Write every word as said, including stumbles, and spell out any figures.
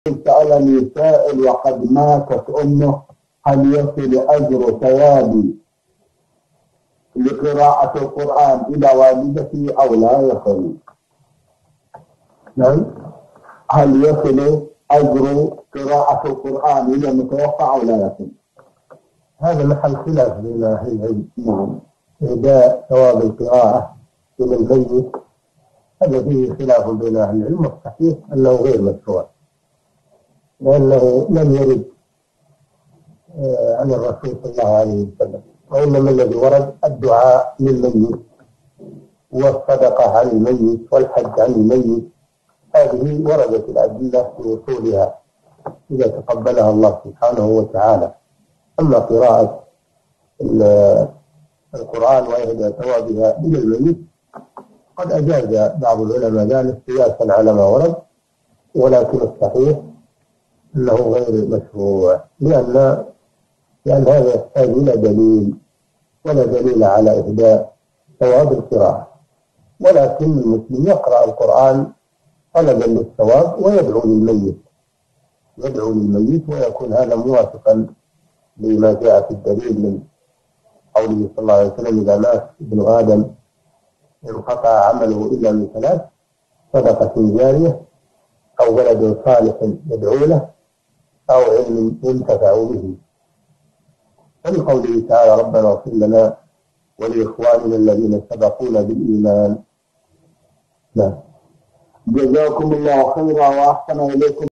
سألني سائل وقد ماتت أمه هل يصل أجر ثوابي لقراءة القرآن إلى والدتي أو لا يصل؟ نعم، هل يصل أجر قراءة القرآن إلى المتوفى أو لا يصل؟ هذا محل خلاف بين أهل العلم. نعم. إهداء ثواب القراءة إلى الميت هذا فيه خلاف بين أهل العلم، والصحيح أنه غير مشروع، لأنه لم يرد عن الرسول صلى الله عليه وسلم، وإنما الذي ورد الدعاء للميت والصدقة عن الميت والحج عن الميت، هذه وردت الأدلة في وصولها إذا تقبلها الله سبحانه وتعالى. أما قراءة القرآن وإهداء ثوابها إلى الميت قد أجاز بعض العلماء ذلك قياسا على ما ورد، ولكن الصحيح أنه غير مشروع، لأن لأن هذا يحتاج إلى دليل، ولا دليل على إهداء ثواب القراءة، ولكن المسلم يقرأ القرآن طلبا للثواب ويدعو للميت يدعو للميت ويكون هذا موافقا لما جاء في الدليل من قوله صلى الله عليه وسلم: إذا مات ابن آدم انقطع عمله إلا من ثلاث: صدقة جارية، أو ولد صالح يدعو له، أو علم ينتفع به. ولقوله تعالى: ربنا اغفر لنا ولإخواننا الذين سبقونا بالإيمان. نعم. جزاكم الله خيرا وأحسن إليكم.